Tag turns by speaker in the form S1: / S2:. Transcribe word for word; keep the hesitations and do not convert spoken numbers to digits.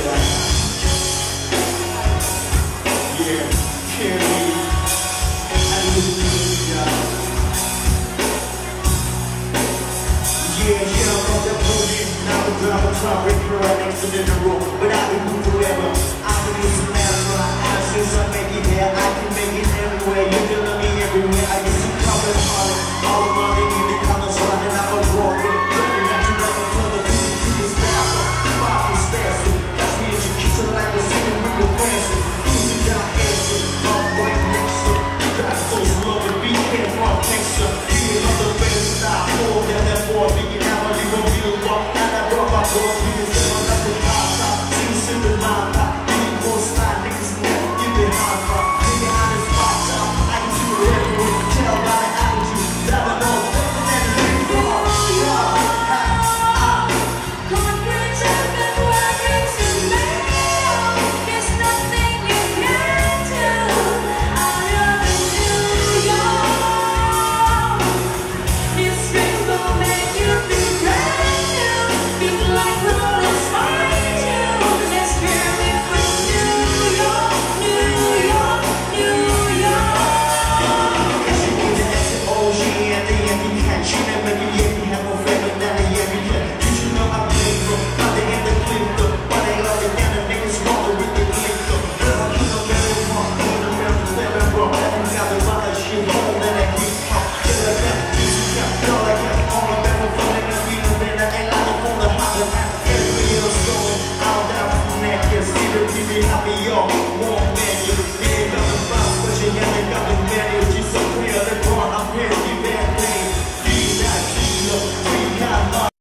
S1: In the room, but I will move forever. I believe some natural. I since I make it here, I can make it everywhere. You can love me everywhere. I used to come and follow all the money in the colors running out of walking. Looking at you like a brother, you is faster. Five is faster. That's me as you kiss it like a second we were dancing. Losing down dancing, all right next to. Got those love and be here from Texas. Being on the better side, more than that boy. Being out of the room, you walk out of rock, my boy. Happy, yo.